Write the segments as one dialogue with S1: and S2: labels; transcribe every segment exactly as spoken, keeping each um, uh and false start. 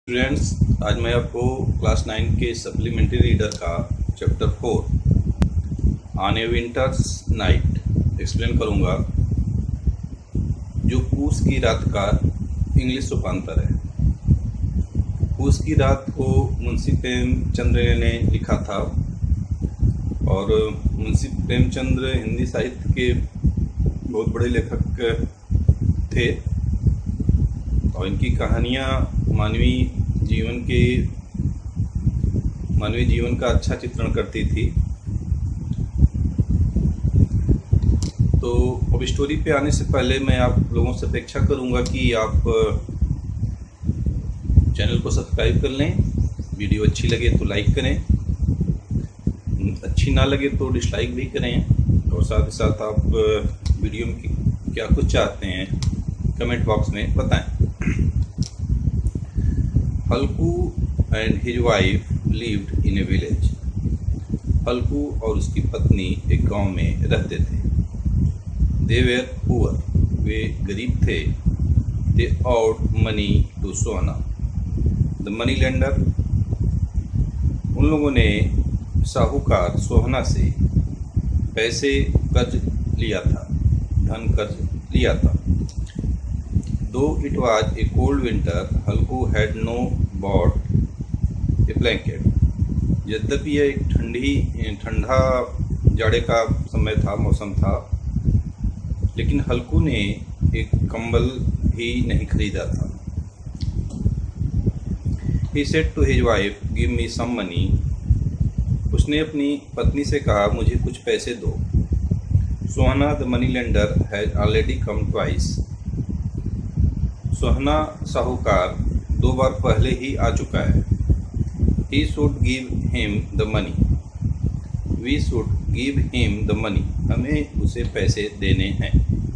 S1: Students, आज मैं आपको क्लास नाइन के सप्लीमेंट्री रीडर का chapter four on a winter's night explain करूंगा, जो पूस की रात का इंग्लिश रूपांतर है। पूस की रात को मुंशी प्रेमचंद्र ने लिखा था और मुंशी प्रेमचंद्र हिंदी साहित्य के बहुत बड़े लेखक थे और इनकी कहानियाँ मानवीय जीवन के मानवीय जीवन का अच्छा चित्रण करती थी। तो अब स्टोरी पे आने से पहले मैं आप लोगों से अपेक्षा करूंगा कि आप चैनल को सब्सक्राइब कर लें, वीडियो अच्छी लगे तो लाइक करें, अच्छी ना लगे तो डिसलाइक भी करें और साथ ही साथ आप वीडियो में क्या कुछ चाहते हैं कमेंट बॉक्स में बताएं। Halku and his wife lived in a village. Halku और उसकी पत्नी एक गांव में रहते थे। दे वेर पुअर, वे गरीब थे। They owed money to Sohna the moneylender. उन लोगों ने साहूकार सोहना से पैसे कर्ज लिया था, धन कर्ज लिया था। Though it was a cold winter, Halku had no bought a blanket. यद्यपि यह एक ठंडी ठंडा जाड़े का समय था, मौसम था, लेकिन हल्कू ने एक कंबल भी नहीं खरीदा था। He said to his wife, "Give me some money." उसने अपनी पत्नी से कहा, मुझे कुछ पैसे दो। सोहना the money lender had already come twice. सोहना साहूकार दो बार पहले ही आ चुका है। He should give him the money. We should give him the money. हमें उसे पैसे देने हैं।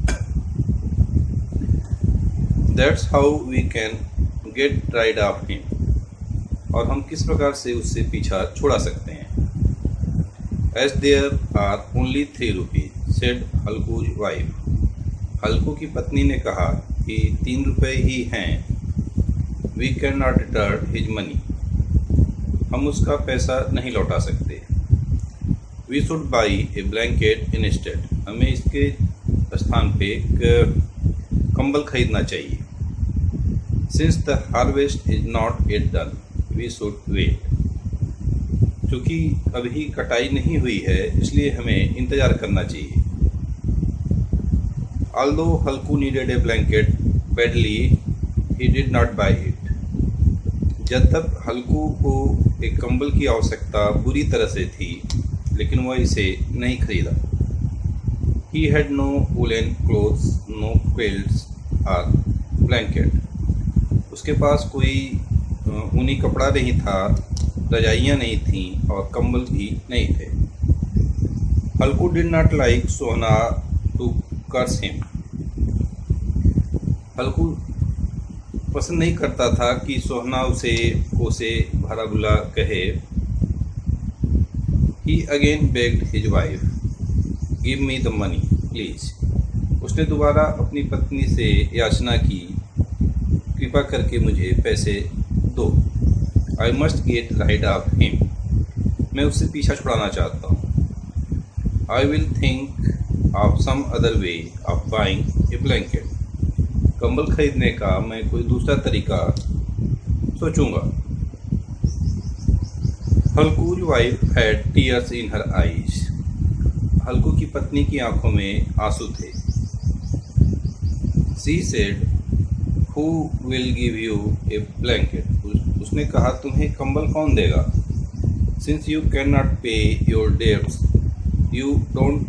S1: That's how we can get rid of him. और हम किस प्रकार से उससे पीछा छुड़ा सकते हैं। As there are only three rupees, said हल्कू's wife. हल्कू की पत्नी ने कहा कि तीन रुपए ही हैं। We can not return his money, हम उसका पैसा नहीं लौटा सकते। We should buy a blanket instead, हमें इसके स्थान पे एक कंबल खरीदना चाहिए। Since the harvest is not yet done, we should wait, क्योंकि अभी कटाई नहीं हुई है इसलिए हमें इंतज़ार करना चाहिए। Although Halku needed a blanket badly, he did not buy it. जब तक हल्कू को एक कंबल की आवश्यकता बुरी तरह से थी, लेकिन वह इसे नहीं खरीदा। He had no woolen clothes, no quilts or blanket. उसके पास कोई ऊनी कपड़ा नहीं था, रजाइयाँ नहीं थीं और कंबल भी नहीं थे। Halku did not like Sohna to curse him. Halku पसंद नहीं करता था कि सोहना उसे कोसे भला बुला कहे। He again begged his wife, "Give me the money, please." उसने दोबारा अपनी पत्नी से याचना की, कृपा करके मुझे पैसे दो। I must get rid of him. मैं उससे पीछा छुड़ाना चाहता हूँ। I will think of some other way of buying a blanket. कंबल खरीदने का मैं कोई दूसरा तरीका सोचूंगा। हल्कू's wife had tears in her eyes. हल्कू की पत्नी की आंखों में आंसू थे। She said, "Who will give you a blanket?" उसने कहा, तुम्हें कंबल कौन देगा? Since you cannot pay your debts, you don't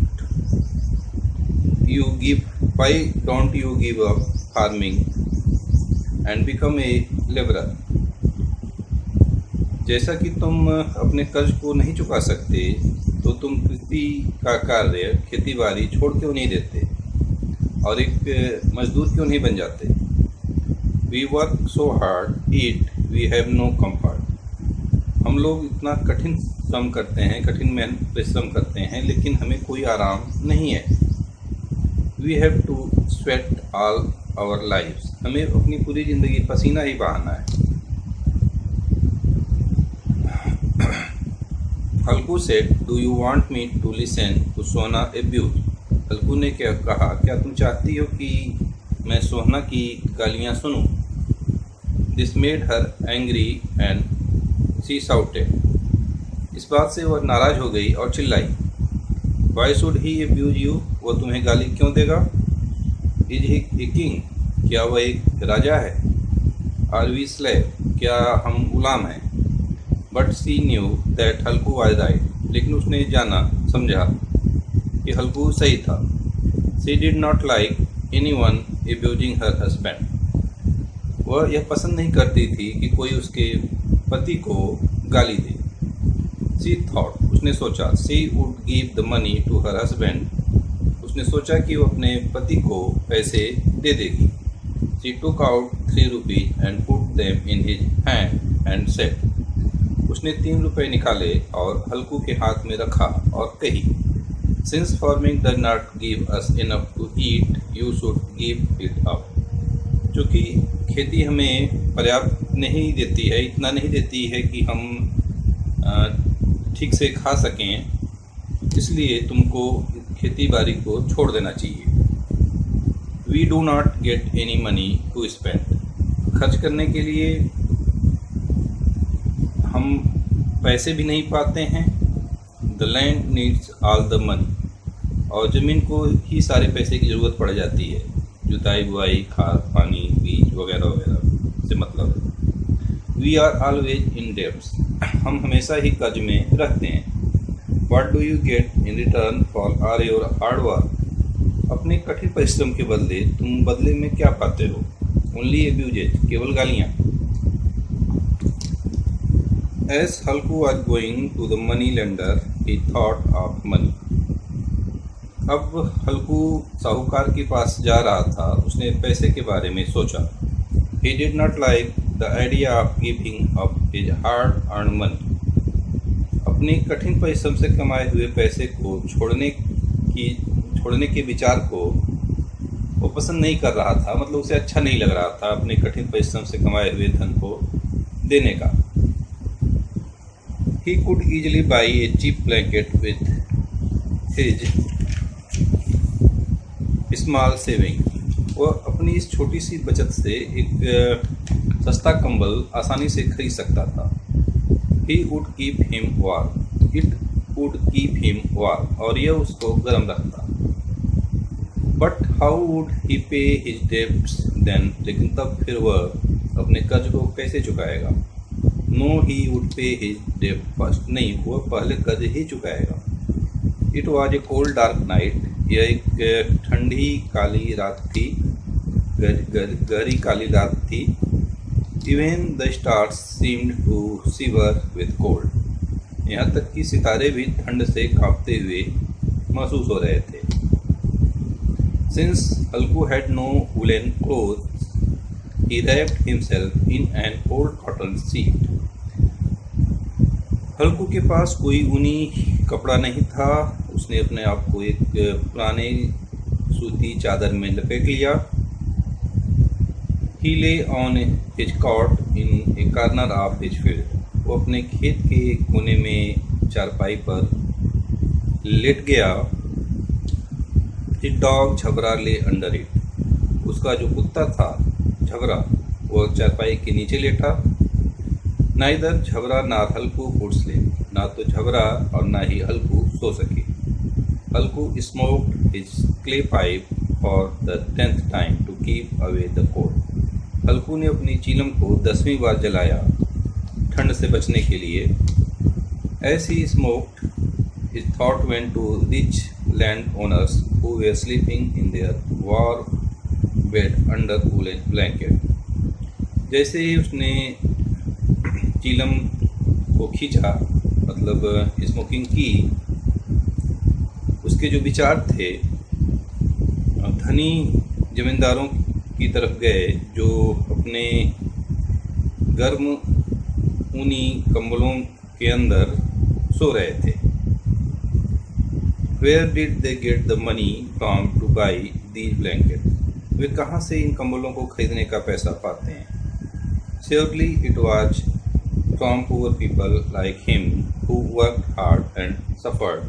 S1: You give, why don't you give up farming and become a laborer? जैसा कि तुम अपने कर्ज को नहीं चुका सकते, तो तुम कृषि का कार्य, खेती बाड़ी छोड़ क्यों नहीं देते और एक मजदूर क्यों नहीं बन जाते? We work so hard, eat, we have no comfort. हम लोग इतना कठिन श्रम करते हैं, कठिन मेहनत परिश्रम करते हैं, लेकिन हमें कोई आराम नहीं है। We have to sweat all our lives. हमें अपनी पूरी ज़िंदगी पसीना ही बहाना है। Halku said, do you want me to listen to Sohna abuse? Halku ने क्या कहा, क्या तुम चाहती हो कि मैं सोहना की गालियाँ सुनूं? This made her angry and she shouted. इस बात से वह नाराज हो गई और चिल्लाई, why should he abuse you? वह तुम्हें गाली क्यों देगा? Is he a king? क्या वह एक राजा है? Are we slave? क्या हम गुलाम हैं? But C knew that Halku was right, लेकिन उसने जाना समझा कि हल्कू सही था। She did not like any one abusing her husband. वह यह पसंद नहीं करती थी कि कोई उसके पति को गाली दे। शी थॉट, उसने सोचा, she would give the money to her husband. उसने सोचा कि वो अपने पति को पैसे दे देगी। She took out three rupees and put them in his hand and said. उसने तीन रुपए निकाले और हल्कू के हाथ में रखा और कही, since farming does not give us enough to eat, you should give it up. चूँकि खेती हमें पर्याप्त नहीं देती है, इतना नहीं देती है कि हम ठीक से खा सकें, इसलिए तुमको खेती बाड़ी को छोड़ देना चाहिए। We do not get any money to spend. खर्च करने के लिए हम पैसे भी नहीं पाते हैं। The land needs all the money. और ज़मीन को ही सारे पैसे की ज़रूरत पड़ जाती है, जुताई बुआई, खाद पानी, बीज वगैरह वगैरह से मतलब है। We are always in debts. हम हमेशा ही कर्ज में रहते हैं। What do you get in return for are your hard work? अपने कठिन परिश्रम के बदले तुम बदले में क्या पाते हो? ओनली अब्यूजेज, केवल गालियाँ। As Halku was going to the money lender, he thought of money. अब हल्कू साहूकार के पास जा रहा था, उसने पैसे के बारे में सोचा। He did not like the idea of giving up his hard-earned money. अपनी कठिन परिश्रम से कमाए हुए पैसे को छोड़ने की छोड़ने के विचार को वो पसंद नहीं कर रहा था, मतलब उसे अच्छा नहीं लग रहा था अपने कठिन परिश्रम से कमाए हुए धन को देने का। He could easily buy a cheap blanket with his small saving. वह अपनी इस छोटी सी बचत से एक सस्ता कंबल आसानी से खरीद सकता था। He would keep him warm. It would keep him warm. और यह उसको गर्म रखता। But how would he pay his debts then? लेकिन तब फिर वह अपने कर्ज को कैसे चुकाएगा? No he would pay his debt first. नहीं, वह पहले कर्ज ही चुकाएगा। It was a cold dark night. यह एक ठंडी काली रात थी, गहरी काली रात थी। Even the stars seemed to shiver with cold. यहाँ तक कि सितारे भी ठंड से कांपते हुए महसूस हो रहे थे। Since Halku had no woollen cloth, he wrapped himself in an old cotton sheet. हल्कू के पास कोई ऊनी कपड़ा नहीं था, उसने अपने आप को एक पुराने सूती चादर में लपेट लिया। He lay on his cot in a corner of his field. वो अपने खेत के एक कोने में चारपाई पर लेट गया। His dog झबरा lay under it. उसका जो कुत्ता था झबरा, वो चारपाई के नीचे लेटा। नाइदर झबरा नार हल्कू कुड स्लीप। ना तो झबरा और ना ही हल्कू सो सके। Halku smoked his clay pipe for the tenth time to keep away the cold. Halku ने अपनी चीलम को दसवीं बार जलाया ठंड से बचने के लिए। As he smoked his thought went to rich landowners who were sleeping in their warm bed under woollen blanket. जैसे ही उसने चीलम को खींचा, मतलब स्मोकिंग की, उसके जो विचार थे धनी जमींदारों की तरफ गए जो अपने गर्म ऊनी कंबलों के अंदर सो रहे थे। Where did they get the money from to buy these blankets? वे कहाँ से इन कंबलों को खरीदने का पैसा पाते हैं? Surely it was from poor people like him who worked hard and suffered.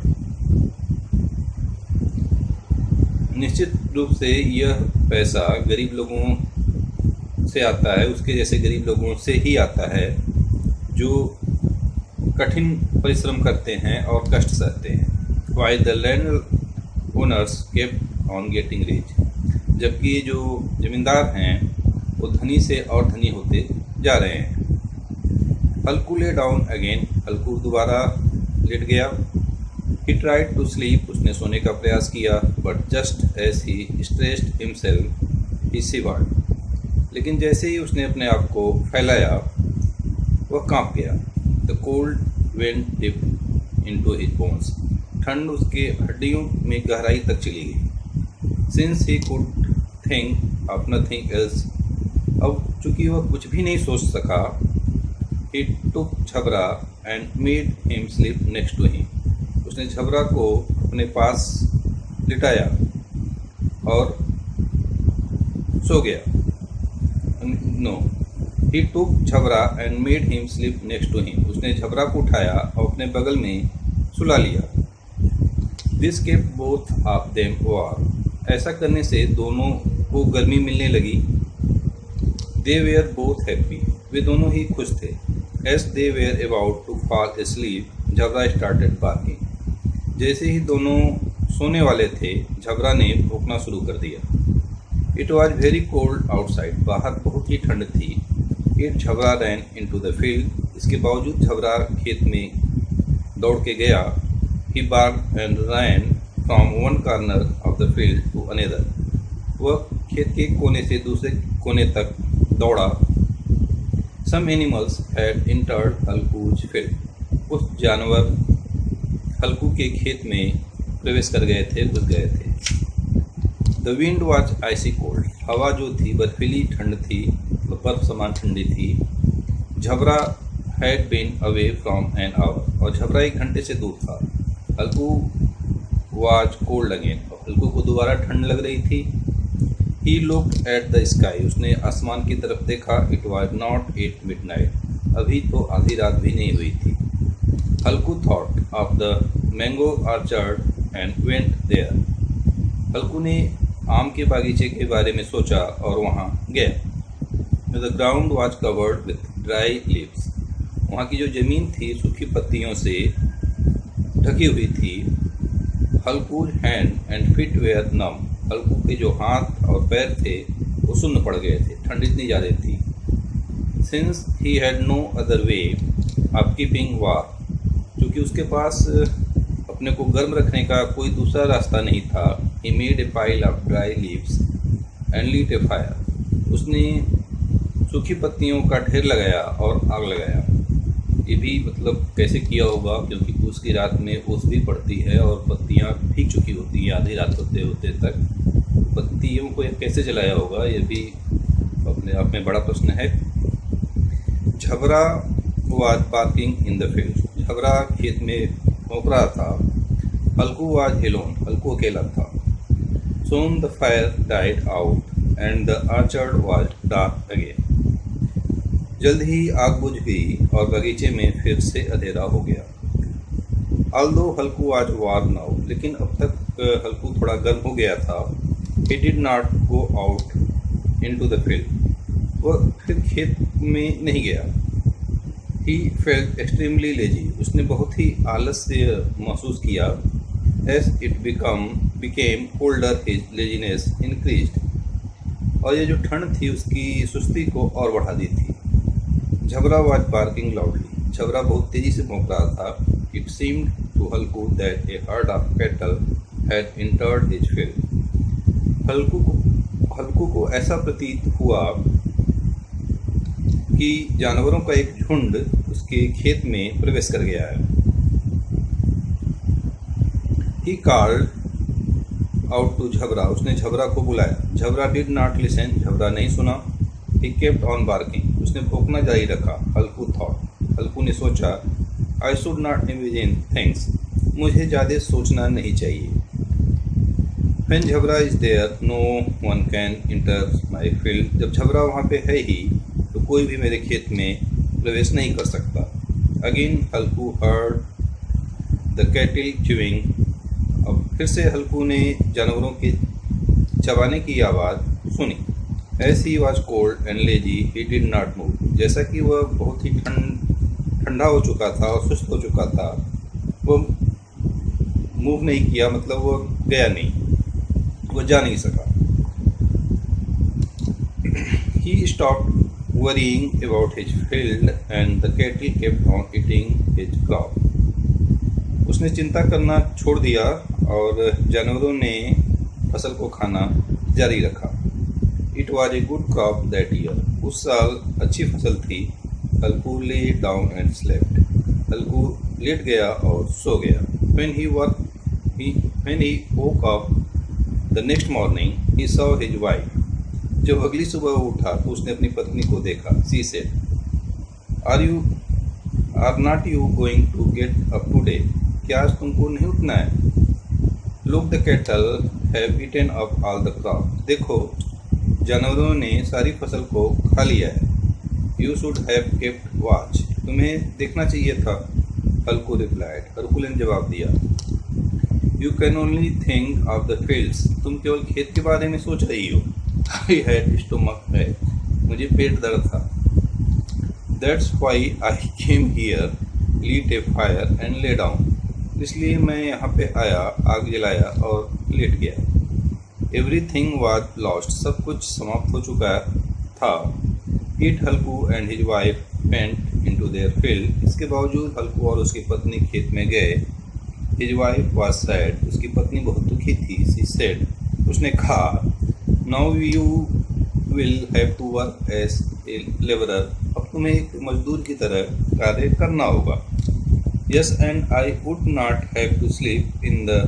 S1: निश्चित रूप से यह पैसा गरीब लोगों से आता है, उसके जैसे गरीब लोगों से ही आता है जो कठिन परिश्रम करते हैं और कष्ट सहते हैं. While the land owners kept on getting rich, जबकि जो जमींदार हैं वो धनी से और धनी होते जा रहे हैं. हल्कू ले डाउन अगेन, हल्कू दोबारा लेट गया. He tried to sleep, उसने सोने का प्रयास किया. But just as he stretched himself, he shivered. लेकिन जैसे ही उसने अपने आप को फैलाया वह कांप गया. The cold went deep into his bones. ठंड उसके हड्डियों में गहराई तक चली गई. Since he could think of nothing else, अब चूंकि वह कुछ भी नहीं सोच सका, he took झबरा and made him sleep next to him. उसने झबरा को अपने पास लिटाया और सो गया. No he took Jhabra and made him sleep next to him. उसने झबरा को उठाया और अपने बगल में सुला लिया. This kept both of them warm. ऐसा करने से दोनों को गर्मी मिलने लगी. They were both happy. वे दोनों ही खुश थे. As they were about to fall asleep, Jhabra started barking. जैसे ही दोनों सोने वाले थे, झबरा ने भौंकना शुरू कर दिया. It was very cold outside. बाहर बहुत ही ठंड थी. It Jhabra ran into the field. इसके बावजूद झबरा खेत में दौड़ के गया. He barked and ran from one corner of the field to another. वह खेत के कोने से दूसरे कोने तक दौड़ा. Some animals had entered Halku's field. कुछ जानवर हल्कू के खेत में प्रवेश कर गए थे, घुस गए थे. The wind was icy cold. हवा जो थी बर्फीली ठंड थी, बर्फ समान ठंडी थी. झबरा had been away from an hour. और झबरा एक घंटे से दूर था. हल्कू वॉज कोल्ड अगेन. हल्कू को दोबारा ठंड लग रही थी. He looked at the sky. उसने आसमान की तरफ देखा. It was not at midnight. अभी तो आधी रात भी नहीं हुई थी. हल्कू thought of the mango orchard and went there. हल्कू ने आम के बागीचे के बारे में सोचा और वहाँ गया. The ground was covered with dry leaves. वहाँ की जो ज़मीन थी सूखी पत्तियों से ढकी हुई थी. हल्कू हैंड एंड फीट वेयर नम. हल्कू के जो हाथ और पैर थे वो सुन्न पड़ गए थे, ठंड इतनी ज़्यादा थी. Since he had no other way of keeping warm. क्योंकि उसके पास अपने को गर्म रखने का कोई दूसरा रास्ता नहीं था. He made a pile of dry leaves and lit a fire. उसने सूखी पत्तियों का ढेर लगाया और आग लगाया. ये भी मतलब कैसे किया होगा, क्योंकि पूस की रात में ओस भी पड़ती है और पत्तियां भीग चुकी होती हैं आधी रात होते होते तक. पत्तियों को कैसे जलाया होगा, ये भी अपने आप में बड़ा प्रश्न है. Jhabra was barking in the field. Jhabra खेत में भौंक रहा था. हल्कू वाज एलोन. हल्कू अकेला था. Soon the fire died out and the orchard was dark again. जल्द ही आग बुझ गई और बगीचे में फिर से अंधेरा हो गया. Although Halku was warm now. लेकिन अब तक हल्कू थोड़ा गर्म हो गया था. He did not go out into the field. वह फिर खेत में नहीं गया. He felt extremely lazy. उसने बहुत ही आलस्य महसूस किया. As it become became colder his laziness increased. और ये जो ठंड थी उसकी सुस्ती को और बढ़ा दी थी. झबरा वाज बार्किंग लाउडली. झबरा बहुत तेजी से भौंक रहा था. It seemed to Halku that A heard of cattle had entered his field. हल्कू को हल्कू को ऐसा प्रतीत हुआ कि जानवरों का एक झुंड उसके खेत में प्रवेश कर गया है. He called out to Jhabra. उसने झबरा को बुलाया. Jhabra did not listen. Jhabra नहीं सुना. He kept on barking. उसने भौंकना जारी रखा. हल्कू थॉट. हल्कू ने सोचा, I should not imagine things. मुझे ज़्यादा सोचना नहीं चाहिए. When Jhabra is there no one can enter my field. जब झबरा वहाँ पे है ही तो कोई भी मेरे खेत में प्रवेश नहीं कर सकता। Again Halku heard the cattle chewing. अब फिर से हल्कू ने जानवरों के चबाने की आवाज़ सुनी। As he was cold and lazy he did not move. जैसा कि वह बहुत ही ठंड ठंडा हो चुका था और सुस्त हो चुका था, वो मूव नहीं किया, मतलब वो गया नहीं, वो जा नहीं सका। He stopped worrying about his field and the cattle kept on eating his crop. उसने चिंता करना छोड़ दिया और जानवरों ने फसल को खाना जारी रखा। It was a good crop that year. उस साल अच्छी फसल थी। Halku lay down and slept. Halku लेट गया और सो गया। When he woke, he, when he woke up the next morning, he saw his wife. जब अगली सुबह उठा तो उसने अपनी पत्नी को देखा। She said, Are you, are not you going to get up today? क्या आज तुमको नहीं उठना है? Look, the cattle have eaten up all the crop. देखो, जानवरों ने सारी फसल को खा लिया है। You should have kept watch. तुम्हें देखना चाहिए था। हल्कू replied. हल्कू ने जवाब दिया। You can only think of the fields. तुम केवल खेत के बारे में सोच रही हो। I had stomach ache. मुझे पेट दर्द था। That's why I came here, lit a fire and lay down. इसलिए मैं यहाँ पे आया, आग जलाया और लेट गया। Everything was lost. सब कुछ समाप्त हो चुका था। Yet Halku and his wife went into their field. इसके बावजूद हल्कू और उसकी पत्नी खेत में गए। His wife was sad. उसकी पत्नी बहुत दुखी थी। She said. उसने कहा, Now you will have to work as a laborer. अब तुम्हें एक मजदूर की तरह कार्य करना होगा। Yes, and I would not have to sleep in the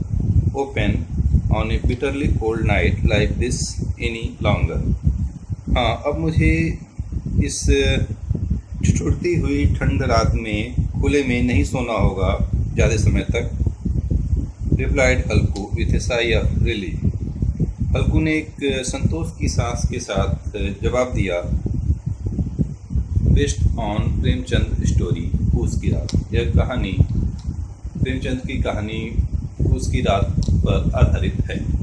S1: open on a bitterly cold night like this any longer. हाँ, अब मुझे इस छुटती हुई ठंड रात में खुले में नहीं सोना होगा ज़्यादा समय तक। Replied Halku with a sigh of relief. हल्कू ने एक संतोष की सांस के साथ जवाब दिया। बेस्ड ऑन प्रेमचंद स्टोरी फूस की रात। यह कहानी प्रेमचंद की कहानी फूस की रात पर आधारित है।